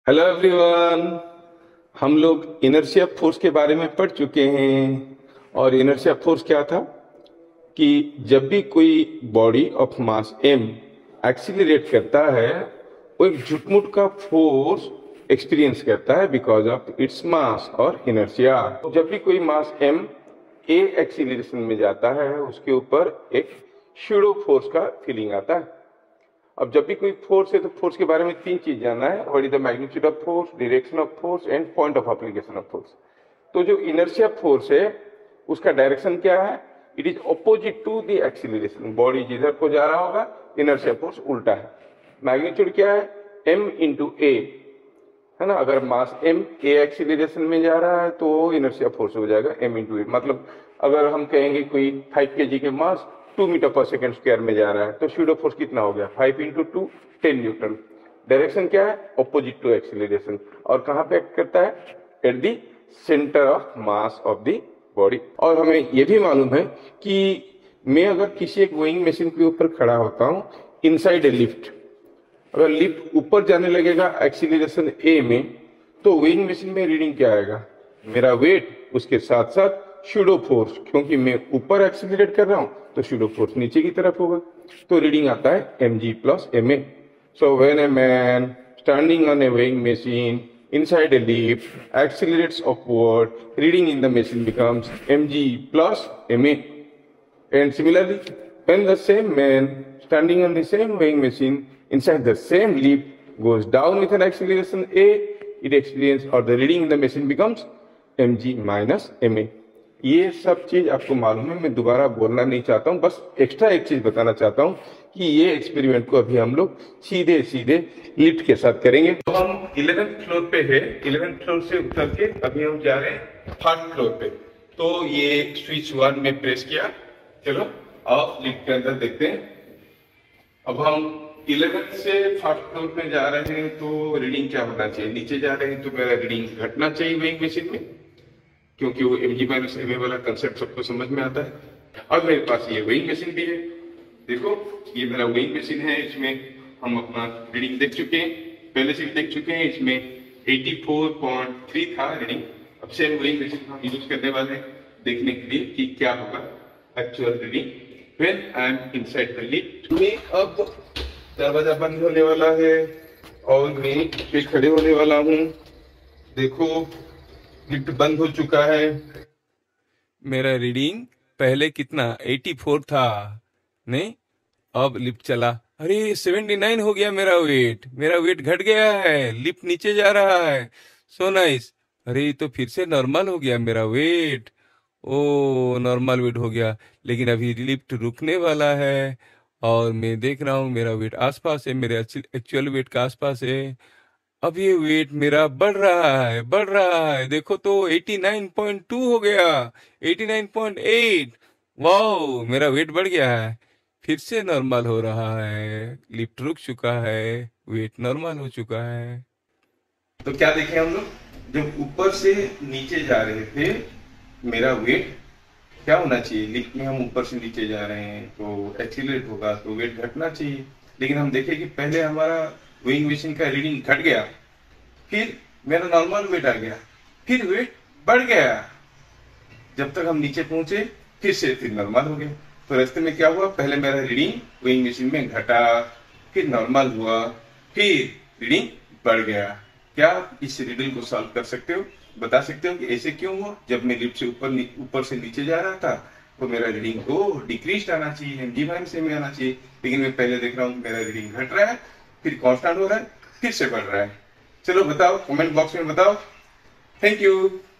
Hello everyone. हम लोग inertia force के बारे में पढ़ चुके हैं। और इनर्शिया फोर्स क्या था कि जब भी कोई body of mass m accelerate करता है, वो एक झुटमुट का फोर्स एक्सपीरियंस करता है बिकॉज ऑफ इट्स मास और इनर्शिया। जब भी कोई मास m a एक्सीलरेशन में जाता है, उसके ऊपर एक शूडो फोर्स का फीलिंग आता है। अब जब भी कोई फोर्स है तो फोर्स के बारे में तीन चीज जानना है। What is the magnitude of force, direction of force and point of application of force. तो जो इनर्शिया फोर्स है उसका डायरेक्शन क्या है? It is opposite to the acceleration. Body जिधर को जा रहा होगा, इनर्शिया फोर्स उल्टा है। मैग्नीट्यूड क्या है? m इंटू ए, है ना। अगर मास m a एक्सीलरेशन में जा रहा है तो इनर्शिया फोर्स हो जाएगा m इंटू ए। मतलब अगर हम कहेंगे कोई 5 kg के mass 2 metre per second square में जा रहा है तो शूडो फोर्स कितना हो गया? 5 इंटू 2 10 न्यूटन। डायरेक्शन क्या है? Opposite to acceleration. और कहां पे एक्ट करता है? At the centre of mass of the body. और हमें यह भी मालूम है कि मैं अगर किसी एक गोइंग मशीन के ऊपर खड़ा होता हूं इनसाइड ए लिफ्ट, अगर लिफ्ट ऊपर जाने लगेगा एक्सीलरेशन ए में, तो वेइंग मशीन में रीडिंग क्या आएगा? मेरा वेट उसके साथ साथ शूडो फोर्स, क्योंकि मैं ऊपर एक्सीलरेट कर रहा हूं तो शूडो फोर्स नीचे की तरफ होगा, तो रीडिंग आता है mg plus ma। So when a man standing on a weighing machine inside a lift accelerates upward, reading in the machine becomes mg plus ma। And similarly, when the same man standing on the same weighing machine inside the same lift goes down with an acceleration a, it experience or the reading in the machine becomes mg minus ma। ये सब चीज आपको मालूम है, मैं दोबारा बोलना नहीं चाहता हूँ, बस एक्स्ट्रा एक चीज बताना चाहता हूँ कि ये एक्सपेरिमेंट को अभी हम लोग सीधे सीधे लिफ्ट के साथ करेंगे। तो हम 11th फ्लोर पे है, 11th फ्लोर से उतर के अभी हम जा रहे हैं 3rd फ्लोर पे। तो ये स्विच 1 में प्रेस किया, चलो अब लिफ्ट के अंदर देखते हैं। अब हम 11th से 3rd फ्लोर में जा रहे हैं तो रीडिंग क्या होना चाहिए? नीचे जा रहे हैं तो मेरा रीडिंग घटना चाहिए वेइंग मशीन में, क्योंकि वो mg माइनस ma वाला कंसेप्ट सबको समझ में आता है। और मेरे पास ये वेइंग मशीन भी है, देखो ये मेरा वेइंग मशीन है। इसमें हम अपना रीडिंग देख चुके हैं, पहले से देख चुके हैं। इसमें 84.3 था रीडिंग। अब सेम वेइंग मशीन हम यूज करने वाले हैं देखने के लिए कि क्या होगा actual reading when I am inside the lift. में अब दरवाजा बंद होने वाला है और मैं पे खड़े होने वाला हूँ। देखो लिफ्ट बंद हो चुका है। मेरा रीडिंग पहले कितना 84 था, नहीं, अब लिफ्ट चला, अरे 79 हो गया मेरा वेट घट गया है, लिफ्ट नीचे जा रहा है। So nice. अरे तो फिर से नॉर्मल हो गया मेरा वेट। ओ नॉर्मल वेट हो गया, लेकिन अभी लिफ्ट रुकने वाला है और मैं देख रहा हूँ मेरा वेट आसपास है, मेरे एक्चुअल वेट का आसपास है। अब ये वेट मेरा बढ़ रहा है। देखो तो 89.2 हो गया, 89.8। वाओ, मेरा वेट बढ़ गया है, फिर से नॉर्मल हो रहा है, लिफ्ट रुक चुका है, वेट नॉर्मल हो चुका है। तो क्या देखे हम लोग? जब ऊपर से नीचे जा रहे थे मेरा वेट क्या होना चाहिए? लिफ्ट में हम ऊपर से नीचे जा रहे हैं तो एक्सीलरेट होगा तो वेट घटना चाहिए, लेकिन हम देखें कि पहले हमारा वेइंग मशीन का रीडिंग घट गया, फिर मेरा नॉर्मल वेट आ गया, फिर वेट बढ़ गया। जब तक हम नीचे पहुंचे फिर नॉर्मल हो गया। तो रास्ते में क्या हुआ? पहले मेरा रीडिंग वेइंग मशीन में घटा, फिर नॉर्मल हुआ, फिर रीडिंग बढ़ गया। क्या आप इस रीडिंग को सॉल्व कर सकते हो? बता सकते हो कि ऐसे क्यों हुआ? जब मैं लिफ्ट से ऊपर से नीचे जा रहा था तो मेरा रीडिंग को डिक्रीज आना चाहिए, mg माइनस ma आना चाहिए, लेकिन मैं पहले देख रहा हूँ मेरा रीडिंग घट रहा है, फिर कांस्टेंट हो रहा है, फिर से बढ़ रहा है। चलो बताओ, कमेंट बॉक्स में बताओ। Thank you.